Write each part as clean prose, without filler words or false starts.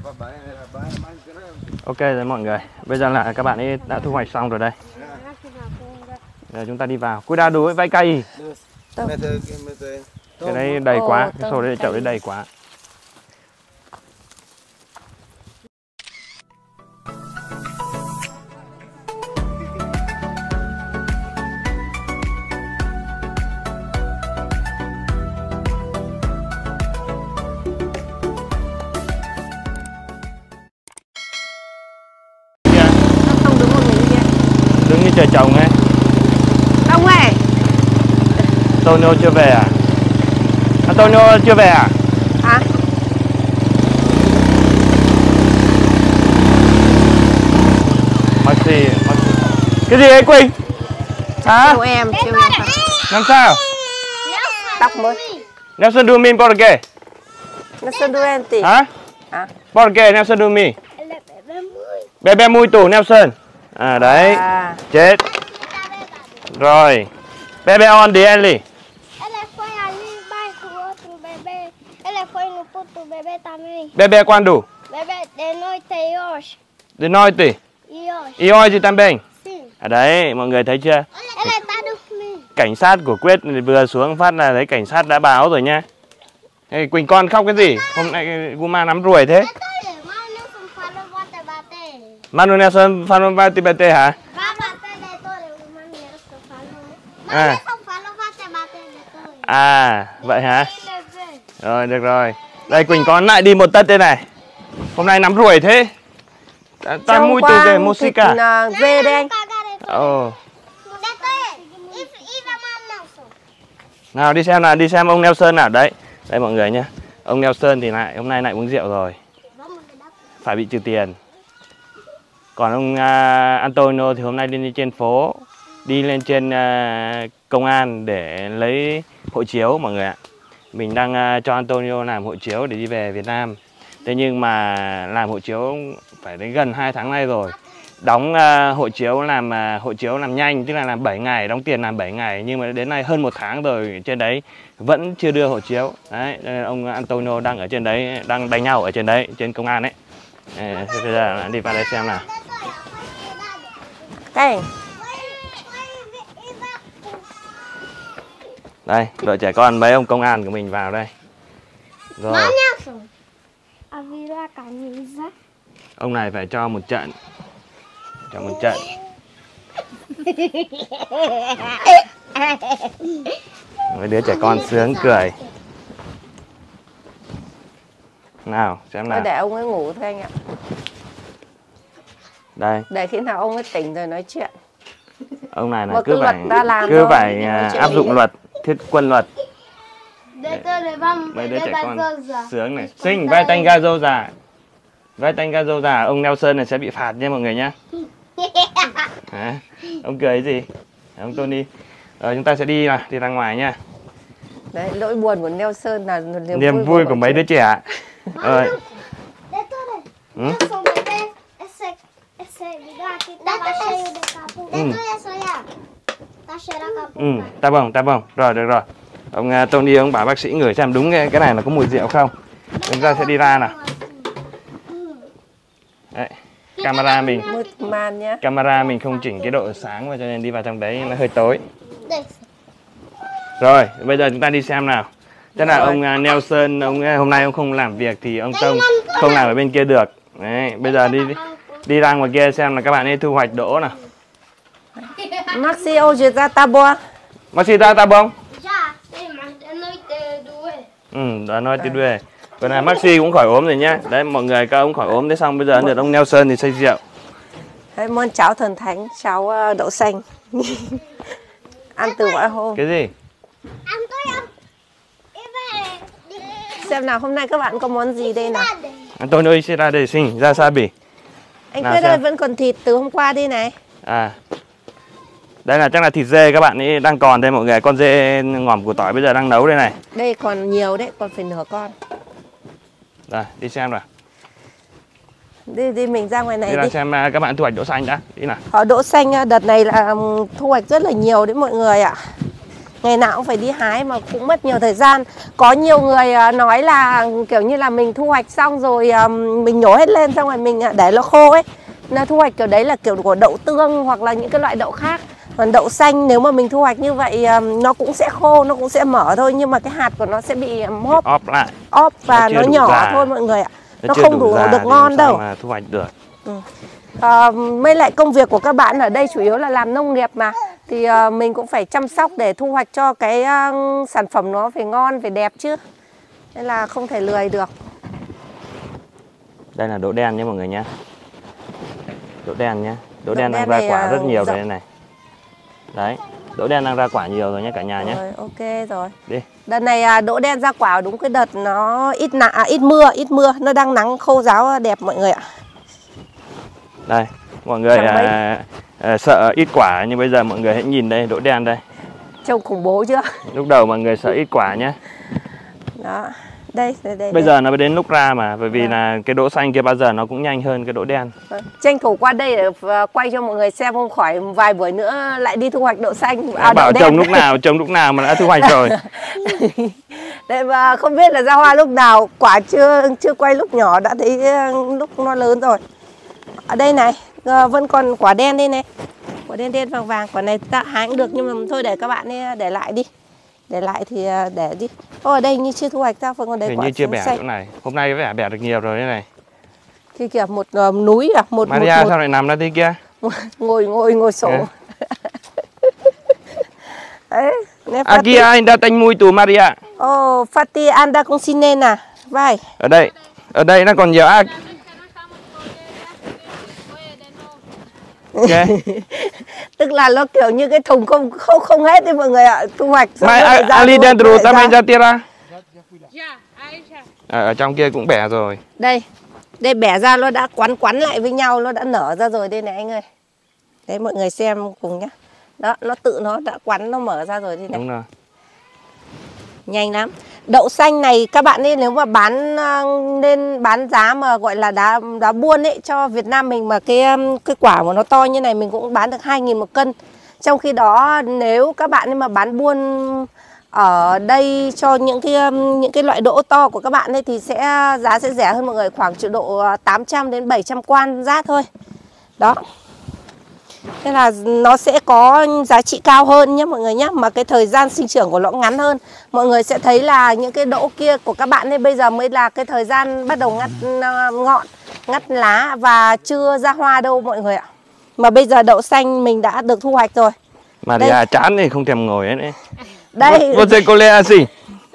Ok rồi mọi người, bây giờ là các bạn ấy đã thu hoạch xong rồi đây. Giờ chúng ta đi vào. Cuidado với vai cây. Cái đấy đầy quá, cái sổ đấy chậu đấy đầy quá. Đứng như trời trồng ấy. Ông ơi. Antonio chưa về à? Antonio chưa về à? Hả? Maxi. Cái gì ấy Quỳnh? Hả? Chiều em. Làm sao? Tóc mới. Nelson Dumin porque? Nelson Duente. Hả? Hả? Porque Nelson Dumin? Bebe muito Nelson. À đấy. À. Chết. Rồi. Bebe onde ele? Ele foi ali embaixo o outro bebê. Ele foi no puto bebê também. Bebe quando? Bebê de noite e hoje. De noite. E hoje. E hoje também. Sim. À đấy, mọi người thấy chưa? Ele tá dormindo. Cảnh sát của Quyết vừa xuống phát là thấy cảnh sát đã báo rồi nha. Hey, Quỳnh con khóc cái gì? Hôm nay Guma nắm ruồi thế. Manu Nelson falou vai te bater hả? À. À, vậy hả? Rồi, được rồi. Đây Quỳnh con lại đi một tất đây này. Hôm nay nắm ruồi thế. Ta mui từ về musica. Về đây anh. Ồ. Nào đi xem ông Nelson nào đấy. Đây mọi người nhé. Ông Nelson thì hôm nay lại uống rượu rồi. Phải bị trừ tiền. Còn ông Antonio thì hôm nay đi trên phố, đi lên trên công an để lấy hộ chiếu mọi người ạ. Mình đang cho Antonio làm hộ chiếu để đi về Việt Nam. Thế nhưng mà làm hộ chiếu phải đến gần 2 tháng nay rồi. Đóng hộ chiếu làm nhanh, tức là làm 7 ngày, đóng tiền làm 7 ngày. Nhưng mà đến nay hơn 1 tháng rồi trên đấy vẫn chưa đưa hộ chiếu. Đấy, ông Antonio đang ở trên đấy, đang đánh nhau ở trên đấy, trên công an đấy. Bây giờ đi vào đây xem nào. Đây. Đây, đội trẻ con mấy ông công an của mình vào đây. Rồi. Ông này phải cho một trận. Cho một trận. Mấy đứa trẻ con sướng cười. Nào, xem nào. Để ông ấy ngủ thôi anh ạ. Đây. Để khi nào ông ấy tỉnh rồi nói chuyện. Ông này là cứ phải áp dụng luật, thiết quân luật. Mấy đứa trẻ con sướng này. Sinh vai tanh ga dâu già. Vai tanh ga dâu già. Ông Nelson này sẽ bị phạt nha mọi người nhá. Hả? Ông cười cái gì? Ông Tony. Rồi chúng ta sẽ đi ra ngoài nha. Đấy, nỗi buồn của Nelson là niềm vui của mấy đứa trẻ. Rồi. Ta bông. Rồi, được rồi. Ông Tony ông bảo bác sĩ ngửi xem đúng cái này là có mùi rượu không. Chúng ta sẽ đi ra nào. Đấy. Camera mình không chỉnh cái độ sáng và cho nên đi vào trong đấy nó hơi tối. Rồi, bây giờ chúng ta đi xem nào. Chắc là ông Nelson, hôm nay ông không làm việc thì ông Tông không làm ở bên kia được. Đấy, bây giờ đi ra ngoài kia xem là các bạn ấy thu hoạch đỗ nào. Maxi hoje já tá boa. Maxi tá bom? Já, mas de noite doer. Đã nói tiếng đuê. Còn là Maxi cũng khỏi ốm rồi nhá. Đấy, mọi người các ông khỏi ốm. Thế xong bây giờ được ông Nelson thì say rượu. Đấy, món cháo thần thánh, cháo đậu xanh. Ăn từ mọi hôm. Cái gì? Xem nào, hôm nay các bạn có món gì đây nào? Antonio sẽ ra để xin ra Sabi. Anh Quyết ơi, vẫn còn thịt từ hôm qua đi này. À. Đây là chắc là thịt dê các bạn ấy đang còn đây mọi người. Con dê ngỏm củ tỏi bây giờ đang nấu đây này. Đây còn nhiều đấy, còn phải nửa con. Rồi, đi xem nào. Đi mình ra ngoài này đi. Đi xem các bạn thu hoạch đỗ xanh đã. Đi nào. Đỗ xanh đợt này là thu hoạch rất là nhiều đấy mọi người ạ. Ngày nào cũng phải đi hái mà cũng mất nhiều thời gian. Có nhiều người nói là kiểu như là mình thu hoạch xong rồi mình nhổ hết lên xong rồi mình để nó khô ấy. Nó thu hoạch kiểu đấy là kiểu của đậu tương hoặc là những cái loại đậu khác. Còn đậu xanh nếu mà mình thu hoạch như vậy nó cũng sẽ khô, nó cũng sẽ mở thôi. Nhưng mà cái hạt của nó sẽ bị óp lại, óp và nó nhỏ già thôi mọi người ạ. Nó không đủ được ngon đâu mà thu hoạch được. Mới lại công việc của các bạn ở đây chủ yếu là làm nông nghiệp mà. Thì mình cũng phải chăm sóc để thu hoạch cho cái sản phẩm nó phải ngon, phải đẹp chứ. Nên là không thể lười được. Đây là đỗ đen nhé mọi người nhé. Đỗ đen nhé. Đỗ đen đang ra quả rất nhiều rồi đây này. Đấy, đỗ đen đang ra quả nhiều rồi nhé cả nhà nhé. Ok rồi. Đi. Đợt này đỗ đen ra quả đúng cái đợt nó ít mưa, nó đang nắng khô ráo đẹp mọi người ạ. Đây, mọi người sợ ít quả nhưng bây giờ mọi người hãy nhìn đây, đỗ đen đây. Trông khủng bố chưa? Lúc đầu mọi người sợ ít quả nhé. Đó. Đây. Bây giờ nó mới đến lúc ra mà, bởi vì là cái đỗ xanh kia bao giờ nó cũng nhanh hơn cái đỗ đen. Tranh thủ qua đây để quay cho mọi người xem, không khỏi vài buổi nữa lại đi thu hoạch đậu xanh. Bảo trồng lúc nào mà đã thu hoạch rồi. Đấy, và không biết là ra hoa lúc nào, quả chưa quay lúc nhỏ đã thấy lúc nó lớn rồi. Ở đây này, vẫn còn quả đen đây này. Quả đen vàng vàng, quả này ta hái cũng được nhưng mà thôi để các bạn ấy để lại đi. Để lại thì để đi. Ở đây như chưa thu hoạch ra, phần còn đây hình quả như chưa bẻ xanh. chỗ này. Hôm nay có vẻ bẻ được nhiều rồi đây này. Thì kìa một núi à, Maria sao lại nằm ra thế kia? ngồi sổ. Đấy, Aqui ainda tem muito Maria. Oh, Fatih anda com sinena. Vai. Ở đây nó còn nhiều Okay. Tức là nó kiểu như cái thùng không hết đấy mọi người ạ, thu hoạch xong Mas ali dentro também já tira. Ở trong kia cũng bẻ rồi. Đây bẻ ra nó đã quắn lại với nhau, nó đã nở ra rồi đây này anh ơi. Đấy mọi người xem cùng nhá. Đó, nó đã quắn, nó mở ra rồi đây này. Đúng rồi. Nhanh lắm. Đậu xanh này các bạn ấy nếu mà nên bán giá mà gọi là đá buôn ấy cho Việt Nam mình, mà cái quả của nó to như này mình cũng bán được 2.000 một cân. Trong khi đó nếu các bạn ấy mà bán buôn ở đây cho những cái loại đỗ to của các bạn ấy thì giá sẽ rẻ hơn mọi người, khoảng chừng độ 800 đến 700 quan giá thôi. Đó. Thế là nó sẽ có giá trị cao hơn nhé mọi người nhé. Mà cái thời gian sinh trưởng của nó ngắn hơn. Mọi người sẽ thấy là những cái đỗ kia của các bạn ấy bây giờ mới là cái thời gian bắt đầu ngắt ngọn, ngắt lá và chưa ra hoa đâu mọi người ạ. Mà bây giờ đậu xanh mình đã được thu hoạch rồi. Maria chán thì không thèm ngồi ấy. Đây. Você colhe assim.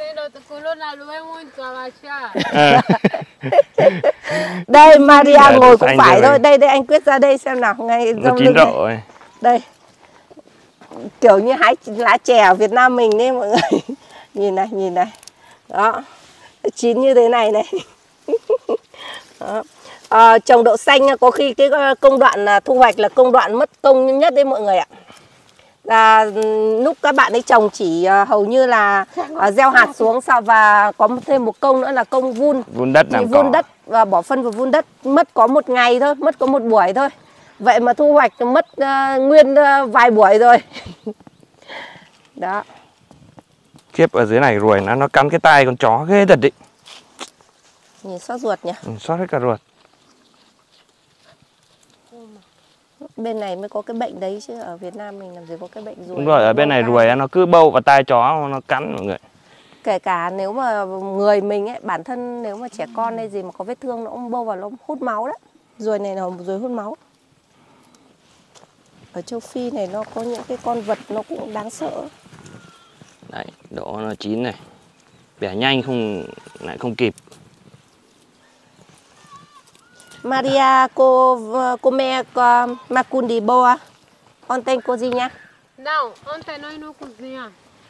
Đây Maria ngồi cũng phải thôi. Đây anh Quyết ra đây xem nào. Ngay nó chín rồi. Đây. Kiểu như hái lá chè ở Việt Nam mình đấy mọi người. Nhìn này. Đó. Chín như thế này này. Đó. Trồng đậu xanh có khi cái công đoạn thu hoạch là công đoạn mất công nhất đấy mọi người ạ. Là lúc các bạn ấy trồng chỉ hầu như là gieo hạt xuống sau và có thêm một công nữa là công vun đất, vun đất và bỏ phân vào vun đất, mất có một ngày thôi, mất có một buổi thôi. Vậy mà thu hoạch mất nguyên vài buổi rồi. Đó. Khiếp, ở dưới này ruồi nó cắn cái tai con chó ghê thật đấy. Nhìn xót ruột nhỉ. Xót hết cả ruột. Bên này mới có cái bệnh đấy chứ ở Việt Nam mình làm gì có cái bệnh ruồi. Đúng rồi, ở bên này ruồi nó cứ bâu vào tai chó nó cắn mọi người. Kể cả nếu mà người mình ấy, bản thân nếu mà trẻ con hay gì mà có vết thương nó cũng bâu vào nó hút máu đấy. Ruồi này là ruồi hút máu. Ở châu Phi này nó có những cái con vật nó cũng đáng sợ. Đấy, đỗ nó chín này. Bẻ nhanh lại không kịp. Maria, come macundi boa. Ontem cozinha? Não, ontem nós não cozinhamos.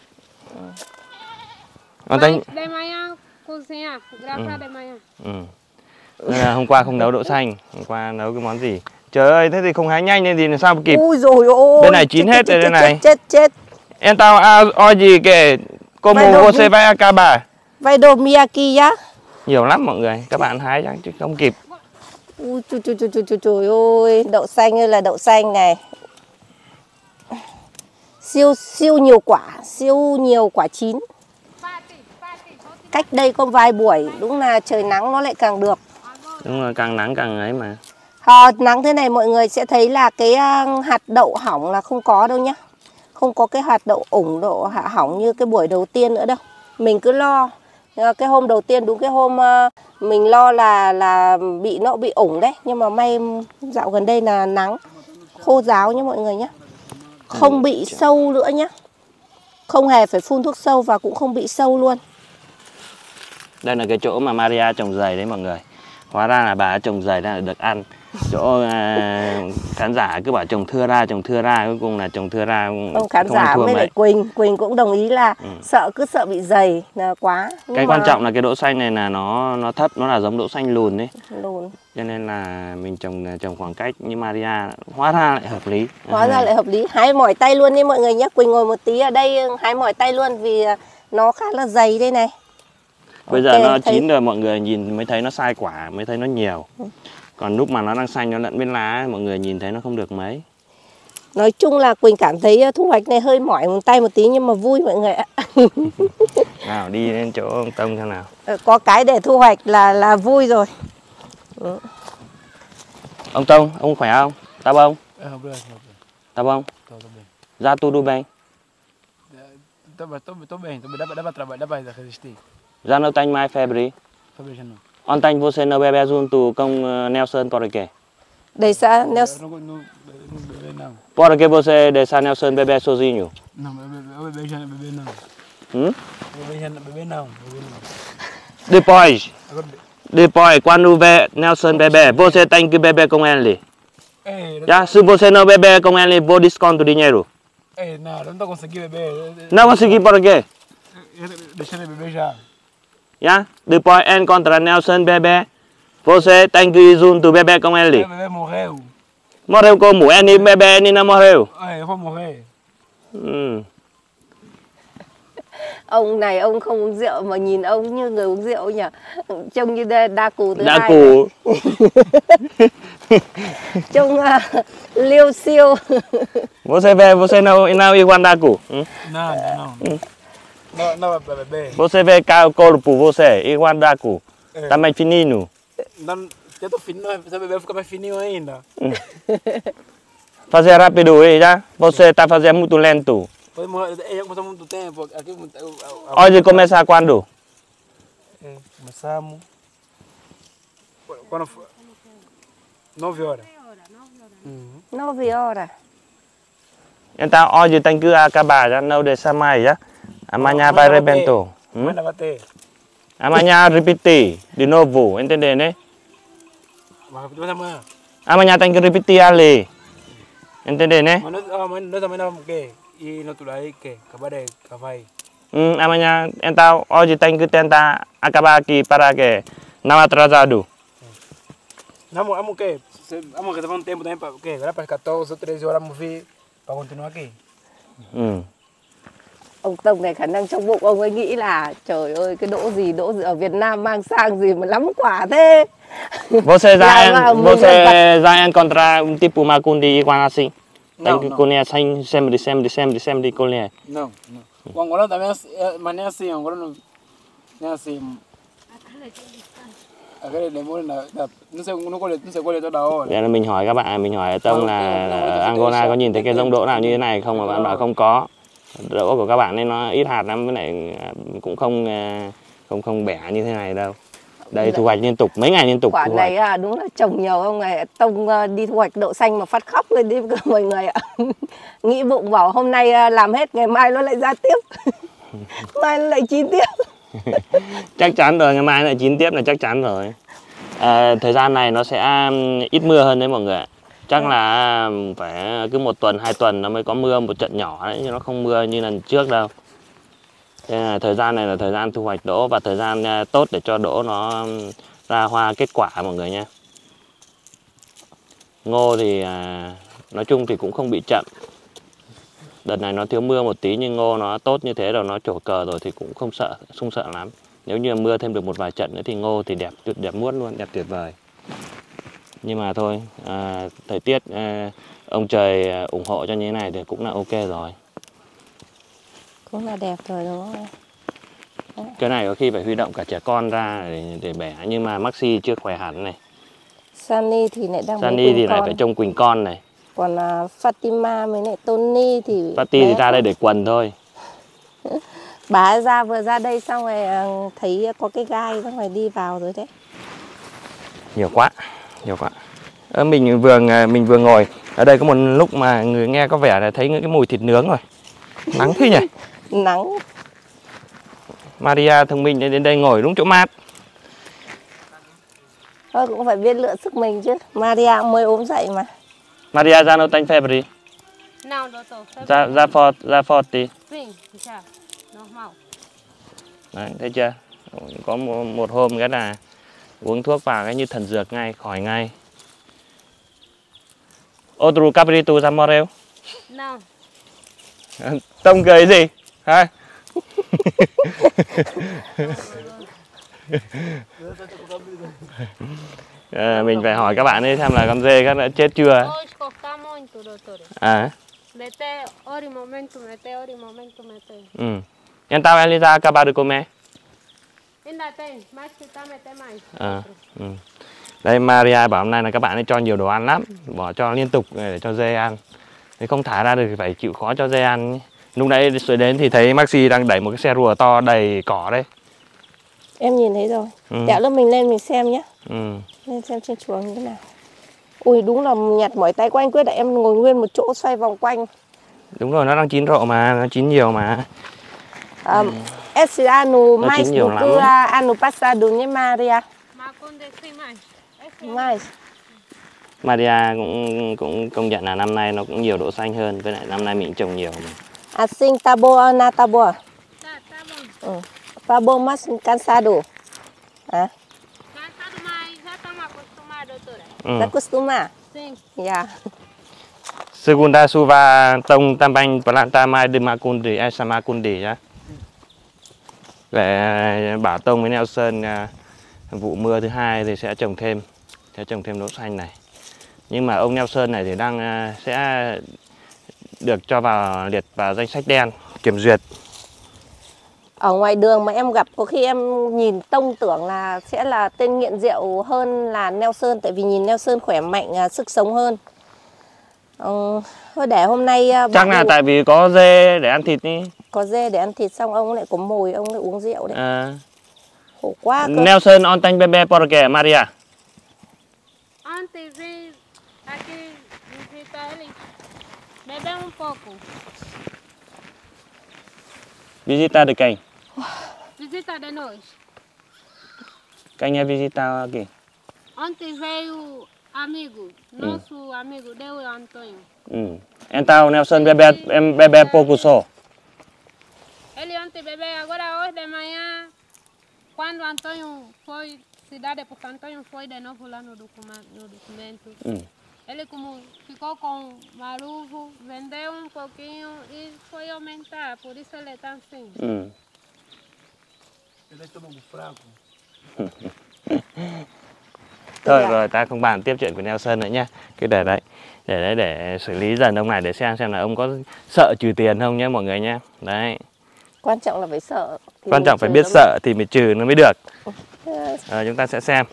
Ontem de manhã cozinha, grava de manhã. Hôm qua không nấu đỗ xanh, hôm qua nấu cái món gì? Trời ơi, thế thì không hái nhanh nên thì làm sao mà kịp. Ui dồi ôi. Bên này chín hết rồi đây này. Chết. Então, hoje que como você vai acabar? Vai dormir aqui já? Nhiều lắm mọi người, các bạn hái chắc chứ không kịp. Ui trời ơi, đậu xanh ơi là đậu xanh này. siêu nhiều quả chín. Cách đây có vài buổi đúng là trời nắng nó lại càng được. Đúng rồi, càng nắng càng ấy mà. Nắng thế này mọi người sẽ thấy là cái hạt đậu hỏng là không có đâu nhá. Không có cái hạt đậu ủng đậu hạ hỏng như cái buổi đầu tiên nữa đâu. Mình cứ lo cái hôm đầu tiên đúng cái hôm mình lo là nó bị ủng đấy. Nhưng mà may dạo gần đây là nắng khô ráo nhá mọi người nhá. Không bị sâu nữa nhá. Không hề phải phun thuốc sâu và cũng không bị sâu luôn. Đây là cái chỗ mà Maria trồng dày đấy mọi người. Hóa ra là bà trồng dày là được ăn. Chỗ khán giả cứ bảo trồng thưa ra, cuối cùng là trồng thưa ra ông khán giả với lại Quỳnh cũng đồng ý là cứ sợ bị dày là quá. Cái quan trọng là cái đỗ xanh này là nó thấp, nó là giống đỗ xanh lùn đấy. Lùn. Cho nên là mình trồng khoảng cách như Maria hóa ra lại hợp lý. Hóa ra lại hợp lý. Hái mỏi tay luôn đi mọi người nhé. Quỳnh ngồi một tí ở đây hái mỏi tay luôn vì nó khá là dày đây này. Bây giờ nó chín rồi mọi người nhìn mới thấy nó sai quả, mới thấy nó nhiều. Còn lúc mà nó đang xanh nó lẫn bên lá mọi người nhìn thấy nó không được mấy. Nói chung là Quỳnh cảm thấy thu hoạch này hơi mỏi tay một tí nhưng mà vui mọi người ạ. Nào đi đến chỗ ông Tông xem nào. Có cái để thu hoạch là vui rồi. Ông Tông, ông khỏe không? Tá bông? Tá bông? Já tudo bem? Tô bem, dá pra trabalhar, dá pra resistir. Já não tem mais febre? Febre já não. Ontem você não bebe junto com Nelson por quê? Deixa Nelson. Não bebe não. Por que você deixa Nelson beber sozinho? Não, bebe já não bebe não. Bebe já não bebe não. Depois quando Nelson beber, você tem que beber com ele. Já, se você não beber com ele, vou desconto dinheiro. Não tô conseguindo beber. Não consegui por quê? Deixa ele beber já. Já, depois encontra Nelson beber, você tem que ir junto beber com ele. Bebê morreu. Morreu como? Ele bebe, ele não morreu. Eu vou morrer. Ông này ông không uống rượu mà nhìn ông như người uống rượu nhỉ. Trông như đa cù thứ hai. Đa cù. Trông liêu siêu. Você não igual đa cù. Não vai beber. Você vê o corpo, você igual đa cù. Tá mais fininho. Não, já tô fininho, você beber fica mais fininho ainda. Fazer rápido aí, já? Você tá fazendo muito lento. Já começou muito tempo. Aqui, Hoje começa quando? Começamos. Quando foi? 9 horas. 9 horas. Então hoje tem que acabar, já não deixa mais, já? Amanhã vai arrebentar. Amanhã vai ter. Amanhã repetir de novo, entendeu, né? Amanhã tem que repetir ali. Entendeu, né? Mas nós também vamos quê? E no outro aí que acabar de cavai. Amanhã, então hoje tem que tentar acabar aqui para que não atrasado. Vamos quê? Vamos reservar um tempo também para quê? Agora para as 14 ou 13 horas vamos vir para continuar aqui. Ông Tông này khả năng trong bụng ông ấy nghĩ là trời ơi cái đỗ gì ở Việt Nam mang sang gì mà lắm quả thế. Você já encontra tipo macundi igual assim? Tem que colher sempre colher. Não. O angolano também mas nem assim, o angolano nem assim. Cái demora nó sẽ quay tới đâu. Vậy là mình hỏi các bạn, mình hỏi Tông là ở Angola có nhìn thấy cái giống đỗ nào như thế này không, mà bạn bảo không có. Đỗ của các bạn nên nó ít hạt lắm, với lại cũng không bẻ như thế này đâu. Đây thu hoạch liên tục, mấy ngày liên tục. Quả này đúng là trồng nhiều ông này. Tông đi thu hoạch đậu xanh mà phát khóc lên đi mọi người ạ. Nghĩ bụng bảo hôm nay làm hết, ngày mai nó lại ra tiếp. Mai nó lại chín tiếp. Chắc chắn rồi, ngày mai lại chín tiếp là chắc chắn rồi. Thời gian này nó sẽ ít mưa hơn đấy mọi người ạ. Chắc là phải cứ 1 tuần 2 tuần nó mới có mưa một trận nhỏ đấy, chứ nó không mưa như lần trước đâu. Thế là thời gian này là thời gian thu hoạch đỗ và thời gian tốt để cho đỗ nó ra hoa kết quả mọi người nhé. Ngô thì nói chung thì cũng không bị chậm. Đợt này nó thiếu mưa một tí nhưng ngô nó tốt như thế rồi, nó trổ cờ rồi thì cũng không sợ lắm. Nếu như mưa thêm được một vài trận nữa thì ngô thì đẹp muốt luôn, đẹp tuyệt vời. Nhưng mà thôi, thời tiết ông trời ủng hộ cho như thế này thì cũng là ok rồi. Cũng là đẹp rồi đúng không? Cái này có khi phải huy động cả trẻ con ra để bẻ, nhưng mà Maxi chưa khỏe hẳn này. Sunny thì lại đang Sunny thì lại phải trông quỳnh con này. Còn Fatima với lại Tony thì Fatty thì ra đây để quần thôi. bà vừa ra đây xong rồi thấy có cái gai xong rồi đi vào rồi đấy. Nhiều quá. Mình vừa ngồi ở đây có một lúc mà người nghe có vẻ là thấy cái mùi thịt nướng rồi. Nắng thế nhỉ? Nắng. Maria thông minh đến đây ngồi đúng chỗ mát. Thôi cũng phải biết lựa sức mình chứ. Maria mới ốm dậy mà. Maria ra no tem febre. Não, doutor. Ra forte. Sim, já. Normal. Đấy, thấy chưa? Có một hôm cái là uống thuốc vào cái như thần dược ngay, khỏi ngay. Outro cabrito ra morel. Não. Tông cười gì? Hả? Mình phải hỏi các bạn ấy xem là con dê các đã chết chưa. Hoje cortar muito, doutor. À. Mete hora e momento, mete hora e momento, mete. Então ele já acabaram de comer. Ainda tem, mas que tá mete mais. Đây Maria bảo hôm nay là các bạn ấy cho nhiều đồ ăn lắm, bỏ cho liên tục để cho dê ăn. Nếu không thả ra được thì phải chịu khó cho dê ăn. Lúc nãy suy đến thì thấy Maxi đang đẩy một cái xe rùa to đầy cỏ đây. Em nhìn thấy rồi. Đẹo lớp mình lên mình xem nhé. Lên xem trên chuồng như thế nào. Ui đúng là nhặt mỏi tay của anh Quyết, em ngồi nguyên một chỗ xoay vòng quanh. Đúng rồi, nó đang chín rộ mà, nó chín nhiều mà. Esse ano mais nhiều do lắm que đấy. ano passado nhé Maria. Mas quando tem mais. Mais. Maria cũng công nhận là năm nay nó cũng nhiều độ xanh hơn, với lại năm nay mình trồng nhiều mà. Assim tá boa na tá boa. Tá bom. Tá bom mas cansado. Hả? Cansado, mas já estamos acostumados, doutora. Tá acostuma? Sim. Dạ. Segunda suva tông tam banh planta mai de macundi esamacundi nhá. Để bảo Tông với Nelson vụ mưa thứ hai thì sẽ trồng thêm đỗ xanh này. Nhưng mà ông Nelson này thì đang sẽ được cho liệt vào danh sách đen kiểm duyệt. Ở ngoài đường mà em gặp có khi em nhìn Tông tưởng là sẽ là tên nghiện rượu hơn là Nelson, tại vì nhìn Nelson khỏe mạnh, sức sống hơn. Thôi để hôm nay Chắc là tại vì có dê để ăn thịt đi. Có dê để ăn thịt xong ông lại có mồi, ông lại uống rượu đấy. Khổ quá cơ. Nelson on tem bebê porque Maria. Ontem vi aqui visitar ele. Bebeu pouco. Visita de quem? Visita de nós. Quem é visitar aqui? Ontem veio amigo, nosso amigo, deu Antônio. Então Nelson bebe pouco só. Ele ontem bebeu, agora hoje de manhã, quando Antônio foi cidade, porque Antônio foi de novo lá no documento. Ele como ficou com maruvo, vendeu um pouquinho e foi aumentar, por isso ele está assim. Ele toma um fraco. Thôi rồi ta không bàn tiếp chuyện của Nelson nữa nhé. Cứ để đấy. Để xử lý dần ông này để xem là ông có sợ trừ tiền không nhé mọi người nhé. Đấy. Quan trọng là phải sợ. Quan trọng phải biết sợ thì mới trừ nó mới được. Chúng ta sẽ xem.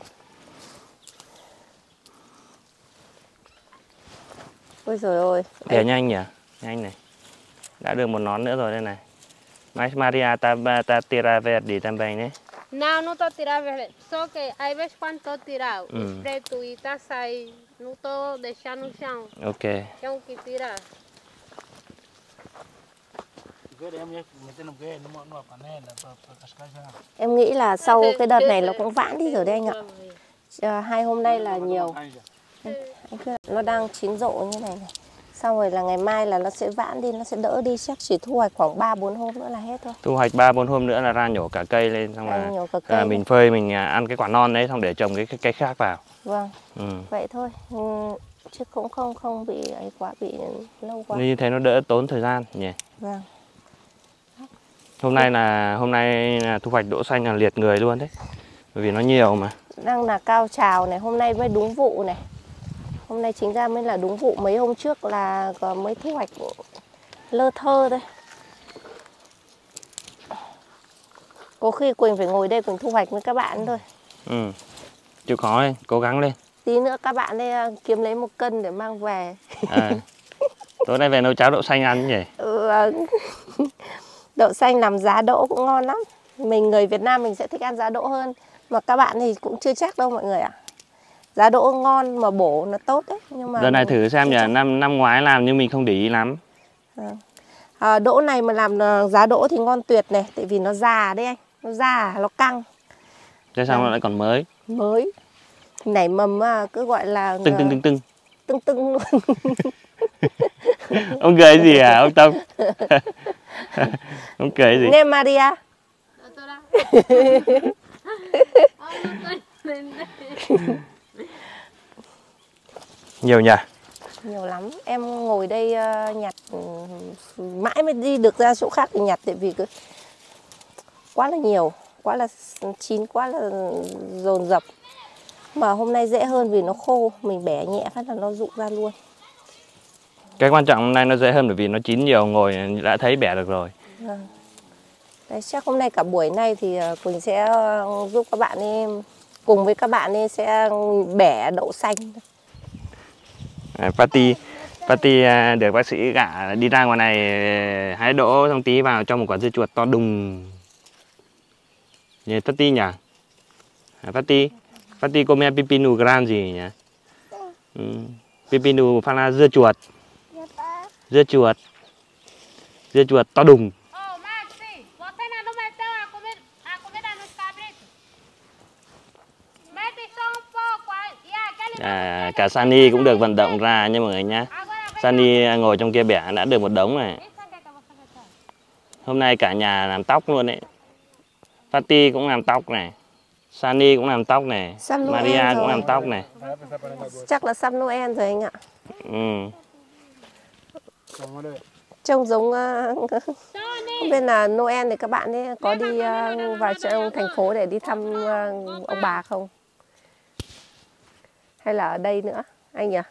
Ôi trời ơi. Để nhanh nhỉ. Nhanh này. Đã được một nón nữa rồi đây này. Mas Maria ta tira verde também, né? Não, não estou tirando verde. Só que às vezes quando estou tirando o preto e está saindo, não estou deixando no chão. Ok. Tenho que tirar. Em nghĩ là sau cái đợt này nó cũng vãn đi rồi đấy anh ạ. 2 hôm nay là nhiều. Nó đang chín rộ như này này. Xong rồi là ngày mai là nó sẽ vãn đi, nó sẽ đỡ đi, chắc chỉ thu hoạch khoảng 3-4 hôm nữa là hết thôi. Thu hoạch 3-4 hôm nữa là ra nhổ cả cây lên, xong là mình phơi mình ăn cái quả non đấy, xong để trồng cái cây khác vào. Vâng. Vậy thôi. Chứ cũng không bị ấy quá, bị lâu quá. Như thế nó đỡ tốn thời gian nhỉ. Vâng. Hôm nay là thu hoạch đỗ xanh là liệt người luôn đấy. Bởi vì nó nhiều mà. Đang là cao trào này, hôm nay mới đúng vụ này. Hôm nay chính ra mới là đúng vụ, mấy hôm trước là mới thu hoạch lơ thơ thôi. Có khi Quỳnh phải ngồi đây Quỳnh thu hoạch với các bạn thôi. Ừ. Chịu khó lên, cố gắng lên. Tí nữa các bạn ấy kiếm lấy 1 cân để mang về. À. Tối nay về nấu cháo đậu xanh ăn nhỉ? Đậu xanh làm giá đỗ cũng ngon lắm. Mình người Việt Nam mình sẽ thích ăn giá đỗ hơn. Mà các bạn thì cũng chưa chắc đâu mọi người ạ. Giá đỗ ngon mà bổ nó tốt đấy. Nhưng mà Đợt này thử xem nhỉ, năm ngoái làm nhưng mình không để ý lắm. Đỗ này mà làm giá đỗ thì ngon tuyệt này. Tại vì nó già đấy anh. Nó già, nó căng. Thế xong nó lại còn mới. Mới. Nảy mầm cứ gọi là Tưng. Tưng luôn. Ông cười gì à ông Tông? Ông cười gì? Nè Maria. Nhiều nhỉ? Nhiều lắm. Em ngồi đây nhặt mãi mới đi được ra chỗ khác để nhặt. Tại vì cứ quá là nhiều, quá là chín, quá là dồn dập. Mà hôm nay dễ hơn vì nó khô. Mình bẻ nhẹ phát là nó rụng ra luôn. Cái quan trọng hôm nay nó dễ hơn bởi vì nó chín nhiều, ngồi đã thấy bẻ được rồi. Đấy, chắc hôm nay cả buổi nay thì Quỳnh sẽ giúp các bạn ấy, cùng với các bạn ấy sẽ bẻ đậu xanh. Patty được bác sĩ gả đi ra ngoài này hái đỗ xong tí vào cho một quả dưa chuột to đùng. Nhìn Patty nhỉ? Patty come pepino grande gì nhỉ? Pepino pha là dưa chuột. Dưa chuột to đùng. Cả Sunny cũng được vận động ra nha mọi người nhé. Sunny ngồi trong kia bẻ đã được một đống này. Hôm nay cả nhà làm tóc luôn đấy. Patty cũng làm tóc này. Sunny cũng làm tóc này. Maria cũng làm tóc này. Chắc là sắp Noel rồi anh ạ. Trông giống không biết là Noel thì các bạn ấy có đi vào trong thành phố để đi thăm ông bà không? Hay là ở đây nữa anh nhỉ?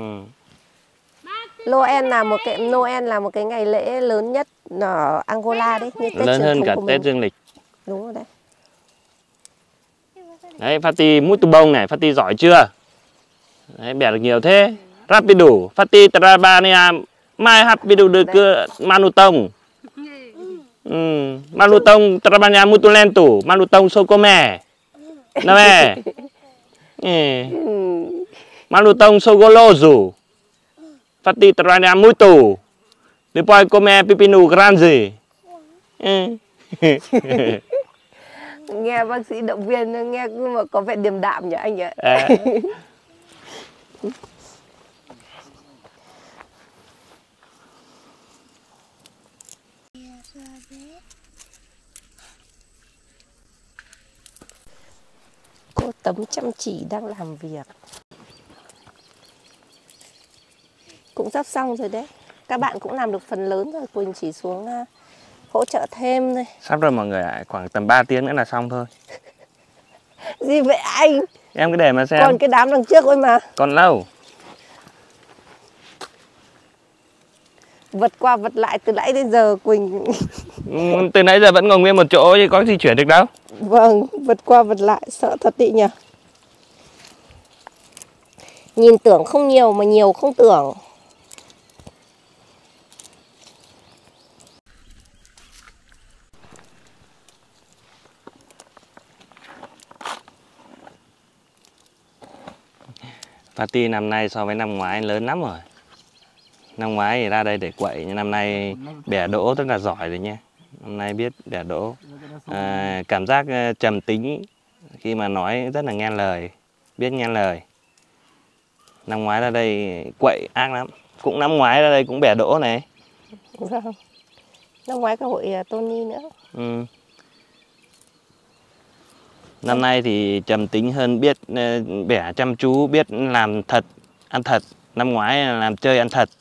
Noel là một cái ngày lễ lớn nhất ở Angola đấy, như Tết lớn truyền hơn thống cả của Tết mình. dương lịch. Đúng rồi đấy. Đấy, Fatty muito bông này, Fatty giỏi chưa? Đấy, bẻ được nhiều thế. Rapido, Fatty trabalha mais rápido do que Manutão. Manutão trabalha muito lento, Manutão só come. Não é? Manutão só goloso. Fatty trabalha muito. Depois come pepino grande. Nghe bác sĩ động viên nghe mà có vẻ điềm đạm nhỉ anh nhỉ? Cô Tấm chăm chỉ đang làm việc. Cũng sắp xong rồi đấy. Các bạn cũng làm được phần lớn rồi. Quỳnh chỉ xuống hỗ trợ thêm thôi. Sắp rồi mọi người ạ, khoảng tầm 3 tiếng nữa là xong thôi. Gì vậy anh? Em cứ để mà xem. Còn cái đám đằng trước thôi mà. Còn lâu. Vật qua vật lại từ nãy đến giờ Quỳnh. Từ nãy giờ vẫn ngồi nguyên một chỗ chứ có di chuyển được đâu. Vâng, vật qua vật lại, sợ thật đi nhỉ. Nhìn tưởng không nhiều mà nhiều không tưởng. Fatty năm nay so với năm ngoái lớn lắm rồi. Năm ngoái thì ra đây để quậy, nhưng năm nay bẻ đỗ rất là giỏi rồi nha. Năm nay biết bẻ đỗ. Cảm giác trầm tính khi mà nói rất là nghe lời, biết nghe lời. Năm ngoái ra đây quậy ác lắm. Cũng năm ngoái ra đây cũng bẻ đỗ này. Vâng. Năm ngoái cả hội Tony nữa. Năm nay thì trầm tính hơn, biết bẻ chăm chú, biết làm thật, ăn thật. Năm ngoái làm chơi ăn thật.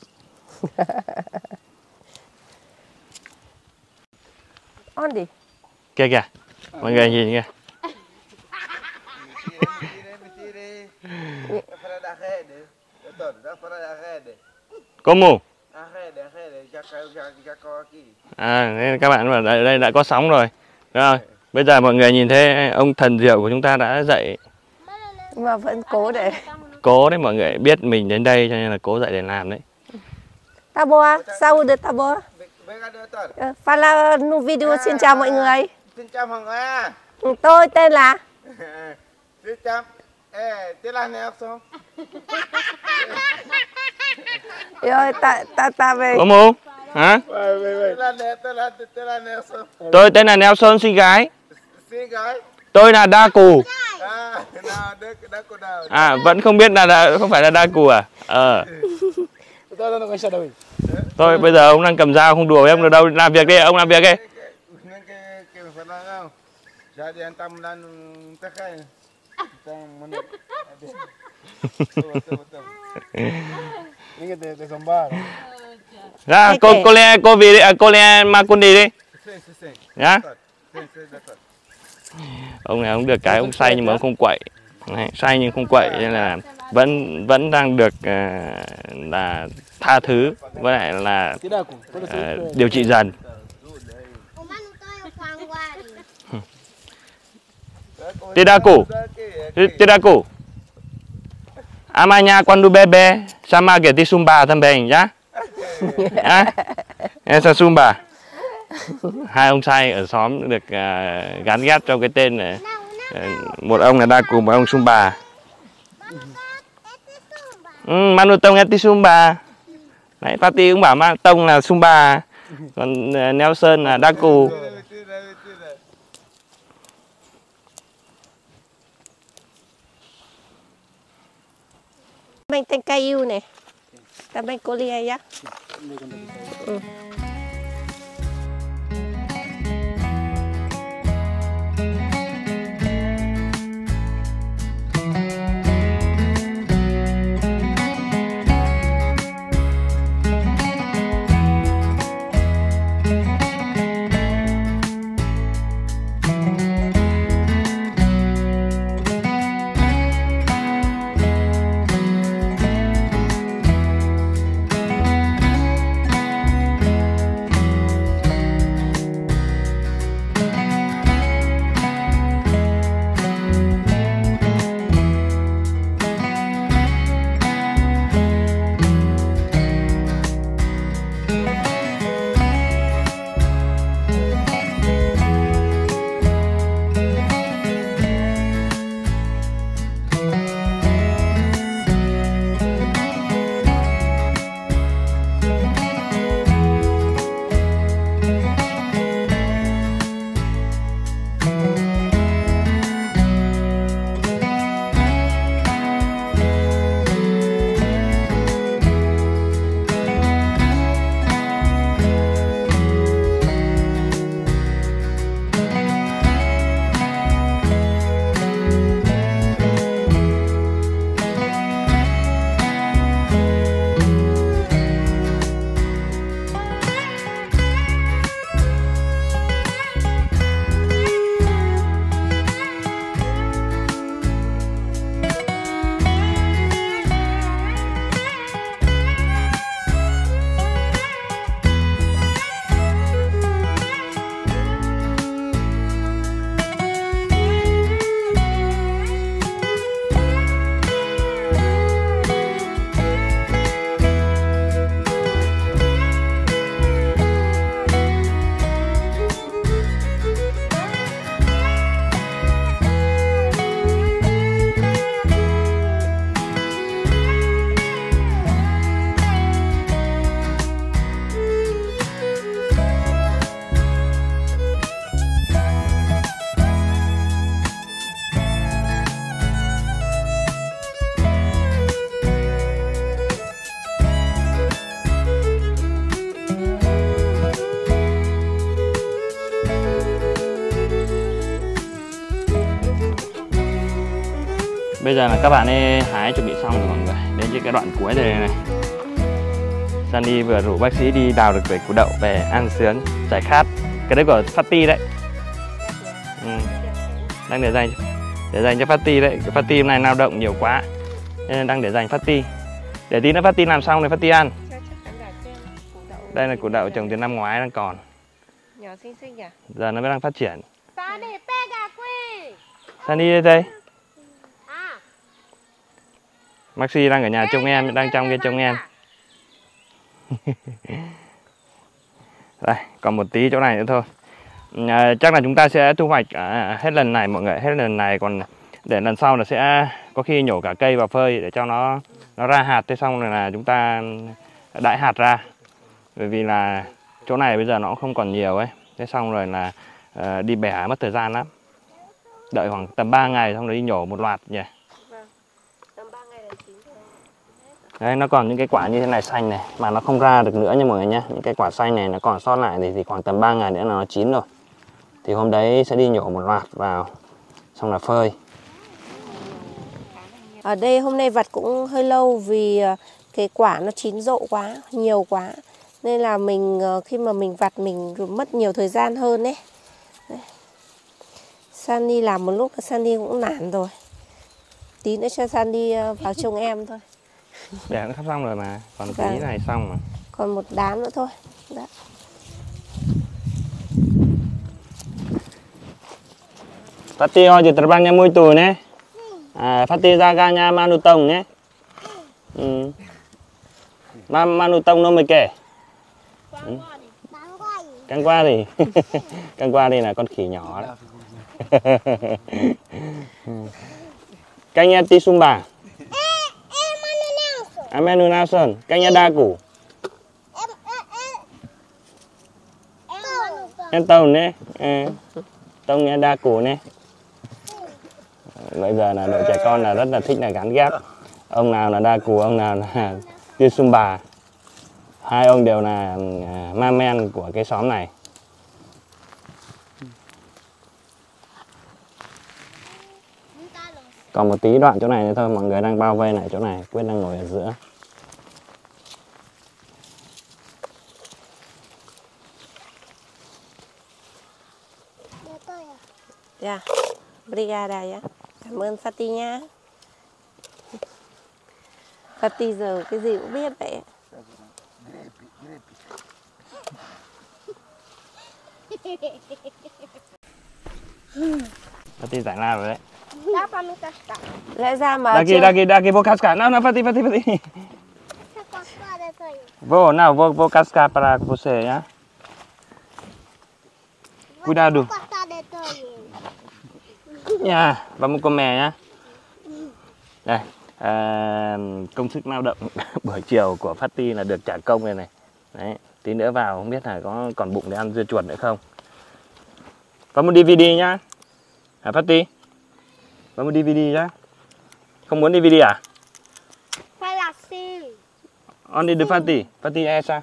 On đi. Kìa kìa, mọi người nhìn kìa. Como? Nên các bạn ở đây đã có sóng rồi. Rồi, Bây giờ mọi người nhìn thấy ông thần rượu của chúng ta đã dậy. Mà vẫn cố để. Cố đấy, mọi người biết mình đến đây cho nên là cố dậy để làm đấy. Taboa, sao được Taboa? Fala no video xin chào mọi người. Xin chào mọi người. Tôi tên là Xin chào. Tên là Nelson. rồi ta về. Có mù? Hả? Tên là Nelson. Tôi tên là Nelson, xin gái. Xin gái. Tôi là Đa Cù. Nào. À, vẫn không biết là không phải là Đa Cù à? Thôi bây giờ ông đang cầm dao không đùa với ông được đâu, làm việc đi, ông làm việc đi. Ra, cô le ma con đi đi. Nhá. Ông này ông được cái ông say nhưng mà ông không quậy. Này, say nhưng không quậy nên là vẫn đang được là tha thứ với lại là điều trị dần. Tidaku. Amanya quando bebe sama que Zumba também, nhá. Esa Zumba. Hai ông say ở xóm được gắn ghép cho cái tên này. Một ông là Đa Cù, một ông Zumba. Manutong et Zumba. Đấy, Fatty cũng bảo Manutong là Zumba. Còn Nelson là Đa Cù. Mình tên Caillou này. Ta bên cô Lia nhá. Bây giờ là các bạn ấy hái chuẩn bị xong rồi mọi người. Đến trên cái đoạn cuối này này. Sunny vừa rủ bác sĩ đi đào được về củ đậu về ăn sướng, giải khát. Cái đấy của Fatty đấy. Đang để dành cho Fatty đấy. Cái Fatty hôm nay lao động nhiều quá nên đang để dành Fatty. Để tí nữa Fatty làm xong rồi Fatty ăn. Đây là củ đậu trồng từ năm ngoái đang còn. Nhỏ xinh xinh nhỉ? Giờ nó mới đang phát triển. Sunny, pega qui. Sunny đây đây. À. Maxi đang ở nhà trông em, đang trong kia trông em. Đây, còn một tí chỗ này nữa thôi. Chắc là chúng ta sẽ thu hoạch hết lần này mọi người, hết lần này, còn để lần sau là sẽ có khi nhổ cả cây vào phơi để cho nó ra hạt, thế xong rồi là chúng ta đãi hạt ra. Bởi vì là chỗ này bây giờ nó cũng không còn nhiều ấy, thế xong rồi là đi bẻ mất thời gian lắm. Đợi khoảng tầm 3 ngày xong rồi đi nhổ một loạt nhỉ. Vâng. Tầm 3 ngày là chín rồi. Đấy, nó còn những cái quả như thế này xanh này mà nó không ra được nữa nha mọi người nhé. Những cái quả xanh này nó còn sót lại thì khoảng tầm 3 ngày nữa là nó chín rồi. Thì hôm đấy sẽ đi nhổ một loạt vào, xong là phơi. Ở đây hôm nay vặt cũng hơi lâu vì cái quả nó chín rộ quá, nhiều quá. Nên là mình khi mà mình vặt mình mất nhiều thời gian hơn đấy. Sunny làm một lúc là Sunny cũng nản rồi. Tí nữa cho Sunny vào trông em thôi. Bẻ nó sắp xong rồi mà, còn tí Vâng. này xong mà. Còn một đám nữa thôi. Đó. Fati oggi terbangnya muito né? Fati jaganya manutong né? Manutong nó mới kể. Căng qua thì căng qua đây là con khỉ nhỏ đó. Kanya Tisumba. Manu Nelson. Kanya Daku. Em tông nè. Tông nghe Daku nè. Bây giờ là đội trẻ con là rất là thích là gắn ghép. Ông nào là Daku, ông nào là Tisumba. Hai ông đều là ma men của cái xóm này. Còn một tí đoạn chỗ này nữa thôi, mọi người đang bao vây lại chỗ này, Quyết đang ngồi ở giữa. Dạ. Brigada ya. Cảm ơn Fati nha. Fati giờ cái gì cũng biết vậy. Fati giải lao rồi đấy. Dá me cascar. Lẽ ra mà Daqui, vou cascar. Não, Fati. Você cascar dessa aí. Vou cascar para você, nhá. Cuidado. Cortar dessa aí. Nha, vamos comer nhá. Đây, công sức lao động buổi chiều của Fati là được trả công này này. Đấy, tí nữa vào không biết là có còn bụng để ăn dưa chuột nữa không. Vamos DVD nhá. Fati. Vamos DVD nhá. Không muốn DVD à? Faz assim. Onde do Fati? Fati essa.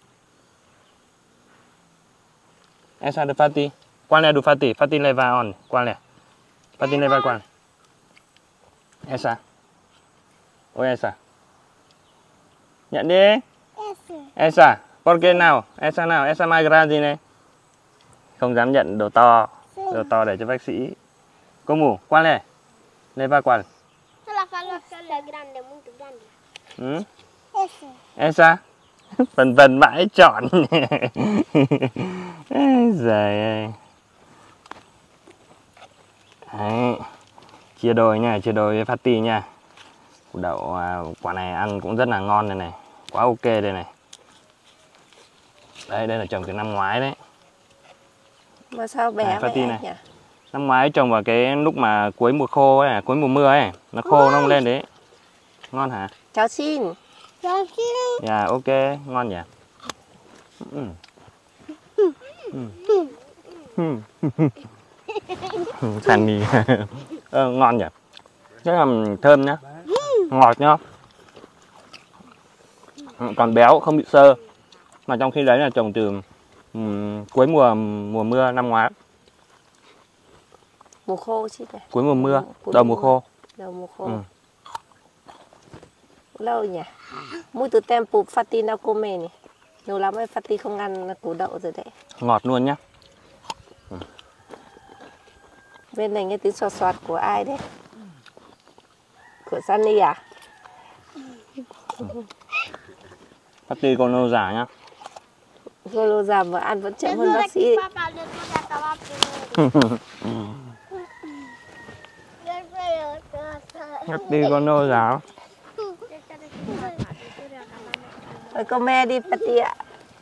Essa do Fati. Qual é do Fati? Fati leva on. Qual é? Fati leva qual? Essa. Oi essa. Nhận đi. Esse. Essa. Por que nào? Essa nào? Essa mais grande này. Không dám nhận đồ to. Đồ to để cho bác sĩ. Como? Qual é? Leva qual? Ela falou que ela é grande, muito grande. Esse. Essa. Vần mãi chọn. Giời ơi. Đấy. Chia đôi nha, chia đôi với Fati nha. Củ đậu quả này ăn cũng rất là ngon đây này. Quá ok đây này. Đây là trồng từ năm ngoái đấy. mà sao bé vậy Fati này. nhỉ? Năm ngoái trồng vào cái lúc mà cuối mùa khô ấy, cuối mùa mưa ấy, nó khô nó không lên đấy. Ngon hả? Cháu xin. Cháu xin. Dạ ok, ngon nhỉ. Sunny. Ngon nhỉ. Rất là thơm nhá. Ngọt nhá. Còn béo, không bị xơ. Mà trong khi đấy là trồng từ cuối mùa mưa năm ngoái. Mùa khô chứ này. Cuối mùa mưa, đầu mùa khô. Đầu mùa khô. Lâu nhỉ. Muito tempo Fati não come nè. Nhiều lắm ấy, Fati không ăn củ đậu rồi đấy. Ngọt luôn nhá. Bên này nghe tiếng xoạt xoạt của ai đấy? Của Sunny à? Fati con nâu giả nhá. Golo già mà ăn vẫn chậm hơn bác sĩ. Papai, eu vou dar uma primeira. Happy con nô giáo. Rồi come đi Pati ạ.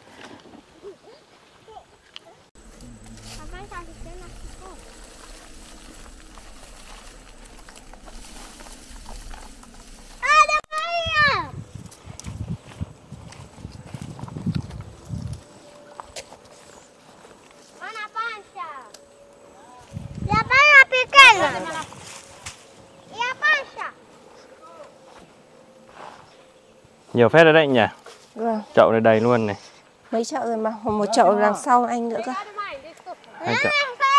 Nhiều phết đấy nhỉ. Vâng. Chậu này đầy luôn này. Mấy chậu rồi mà, một chậu đằng sau anh nữa cơ. 2 chậu.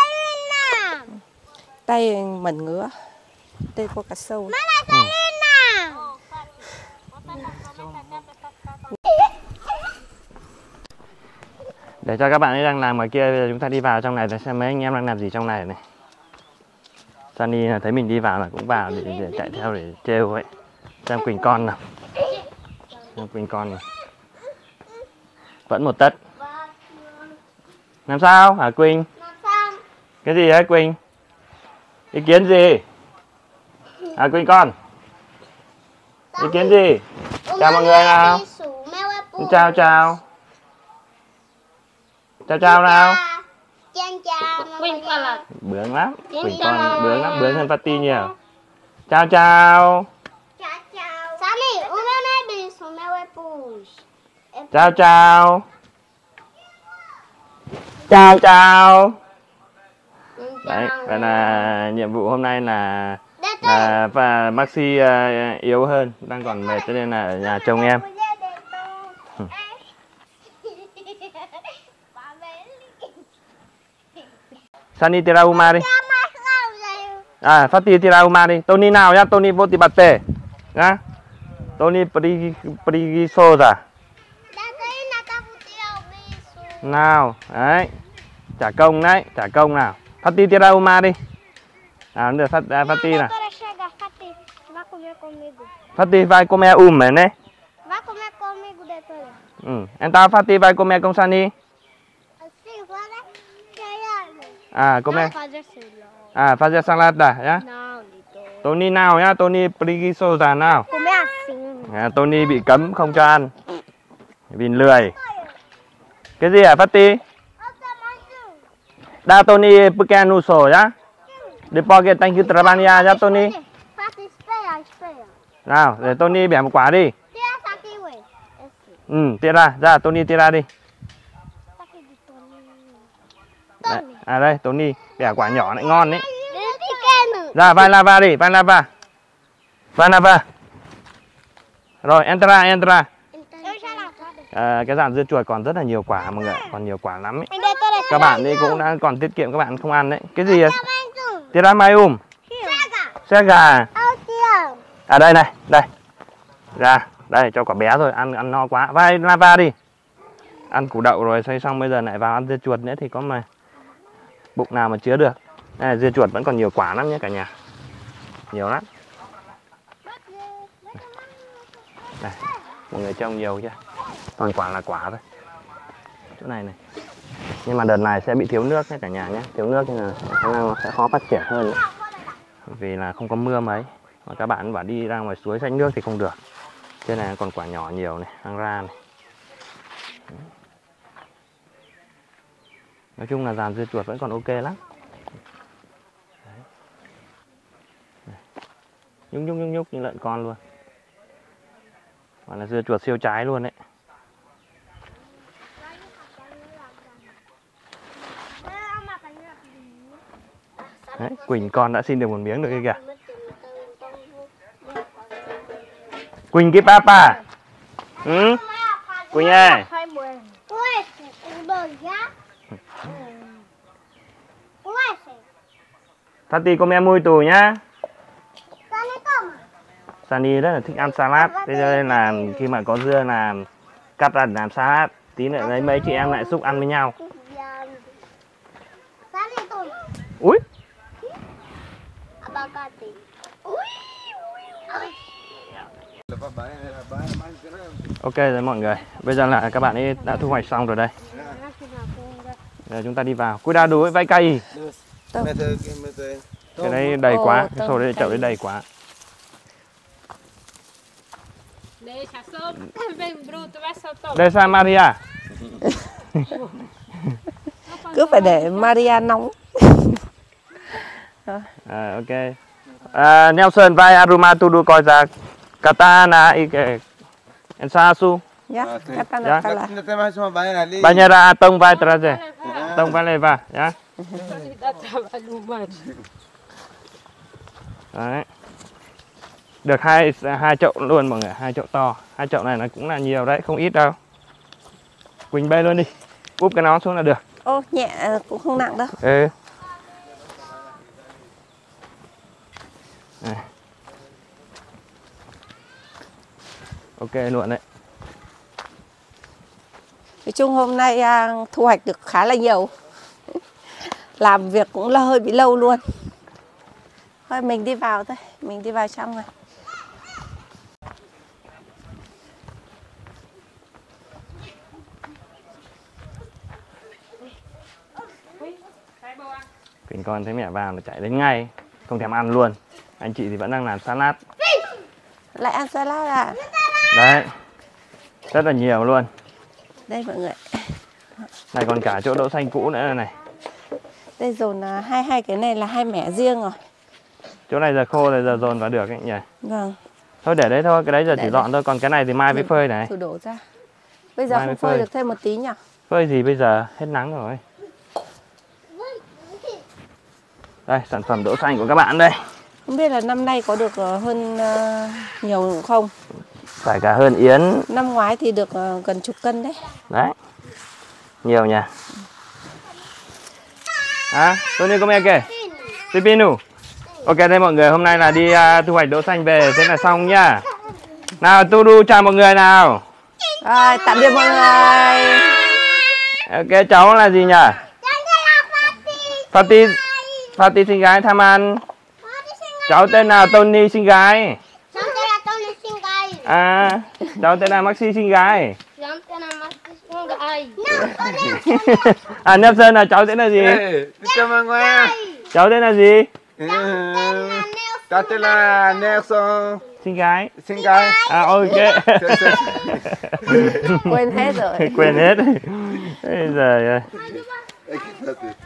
Tay mẩn ngứa. Đây có cả sâu. Để cho các bạn ấy đang làm ngoài kia, bây giờ chúng ta đi vào trong này để xem mấy anh em đang làm gì trong này này. Sunny thấy mình đi vào là cũng vào để chạy theo để trêu ấy. Xem Quỳnh con nào. Xem Quỳnh con nào. Vẫn một tấc. Làm sao hả Quỳnh? Cái gì hả Quỳnh? Ý kiến gì? À Quỳnh con. Ý kiến gì? Chào mọi người nào. Chào chào. Chào chào nào. Bướng lắm. Quỳnh con bướng lắm, bướng hơn Pati nhiều. Chào chào. Chào chào. Chào chào. Đấy, vậy là nhiệm vụ hôm nay là và Maxi yếu hơn, đang còn mệt cho nên là ở nhà chồng em. Sunny tira uma đi. À, Fati tira uma đi. Tony nào nhá, Tony vô tibate. Nhá. Tony prigiso ra. Nào, đấy. Trả công đấy, trả công nào. Fati tira uma đi. À, được Fati nào. Fati vai comer uma, né? Vai comer comigo depois. Então Fati vai comer com Sunny. Assim, vai À, comer. fazer assim. À, fazer salada nhá. Não, Lito. Tony nào nhá, Tony prigiso ra nào. Comer assim. À, Tony bị cấm không cho ăn vì lười. Cái gì hả Fati? Da Tony pequeno no sol nhá. Depois que tem que trabalhar nhá Tony. Fati, espera. Nào, để Tony bẻ một quả đi. Tira essa aqui, ué. Esse. Tira ra, Tony tira đi. Essa aqui de Tony. Đấy. À đây, Tony bẻ quả nhỏ lại ngon đấy. Ele pequeno. Ra, vai lava đi, vai lava. Vai lava. Rồi, entra. Eu já lavo. Cái dàn dưa chuột còn rất là nhiều quả mọi người, còn nhiều quả lắm ấy. Các bạn đi cũng đã còn tiết kiệm, các bạn không ăn đấy. Cái gì vậy? Tira mai xe gà. À đây này, đây. Ra, đây cho quả bé rồi, ăn no quá. Vai lava đi. Ăn củ đậu rồi xoay xong bây giờ lại vào ăn dưa chuột nữa thì có mà bụng nào mà chứa được. Đây, dưa chuột vẫn còn nhiều quả lắm nhé cả nhà. Nhiều lắm. Đây, mọi người trông nhiều chưa? Toàn quả là quả thôi. Chỗ này này. Nhưng mà đợt này sẽ bị thiếu nước nhé cả nhà nhé. Thiếu nước nên là khả năng sẽ khó phát triển hơn nữa. Vì là không có mưa mấy. Mà các bạn bảo đi ra ngoài suối xanh nước thì không được. Trên này còn quả nhỏ nhiều này, ăn ra này. Nói chung là dàn dưa chuột vẫn còn ok lắm. Nhúc nhúc như lợn con luôn. Còn là dưa chuột siêu trái luôn đấy. Đấy, Quỳnh con đã xin được một miếng được kia kìa. Quỳnh cái papa. Quỳnh ơi. Fati come muito nhá. Sunny rất là thích ăn salad. Thế nên là khi mà có dưa là cắt ra làm salad. Tí nữa lấy mấy chị em lại xúc ăn với nhau. Ui. Ok rồi mọi người. Bây giờ là các bạn ấy đã thu hoạch xong rồi đây. Giờ chúng ta đi vào. Cuidado vai cair. Mẹ thơ kia, mẹ thơ. Cái đấy đầy quá, cái tôm xô đấy chậu đấy cay. đầy quá. Để xả sốt. Vem bruto, vai soltar. Đây sao Maria? Cứ phải để Maria nóng. Ok. Nelson vai aruma tudo coisa katana ike ensasu. Nhá, Ok. katana Dạ. kala. Não tem mais uma baiana ali. Banheira tông vai trazer. Tông vai levar, nhá. Dá trabalho mais. Đấy. Được hai chậu luôn mọi người, hai chậu to. Hai chậu này nó cũng là nhiều đấy, không ít đâu. Quỳnh bê luôn đi. Úp cái nón xuống là được. Ô, nhẹ cũng không nặng đâu. Ừ. Này. Ok luôn đấy. Nói chung hôm nay thu hoạch được khá là nhiều. Làm việc cũng là hơi bị lâu luôn. Thôi mình đi vào thôi, mình đi vào trong này. Quỳnh con thấy mẹ vào là chạy đến ngay, không thèm ăn luôn. Anh chị thì vẫn đang làm salad. Lại ăn salad à? Đấy. Rất là nhiều luôn. Đây mọi người. Này còn cả chỗ đỗ xanh cũ nữa này. Đây dồn hai cái này là hai mẻ riêng rồi. Chỗ này giờ khô rồi, giờ dồn vào được ấy nhỉ. Vâng. Thôi để đấy thôi, cái đấy giờ Để chỉ đây. dọn thôi, còn cái này thì mai với phơi này. Thử đổ ra. Bây giờ Mai mới không phơi phơi. được thêm một tí nhỉ? Phơi gì bây giờ hết nắng rồi. Đây, sản phẩm đỗ xanh của các bạn đây. Không biết là năm nay có được hơn nhiều không? Phải cả hơn yến. Năm ngoái thì được gần chục cân đấy. Đấy. Nhiều nhỉ. Tony come here kìa. Pipinu. Ok đây mọi người, hôm nay là đi thu hoạch đỗ xanh về, thế là xong nhá. Nào Tudu chào mọi người nào. Rồi, tạm biệt mọi người. Ok cháu là gì nhỉ? Fatih. Fatih xinh gái tham ăn. Cháu tên là Tony xinh gái. Cháu tên là Tony xinh gái. À, cháu tên là Maxi xinh gái. Cháu tên là Maxi xinh gái. À Nelson là cháu tên là gì? Ei, chama Mangué. Cháu tên là gì? Tá tên là Nelson. Xinh gái. Xinh gái. À ok. Quên hết rồi. Quên hết. Bây giờ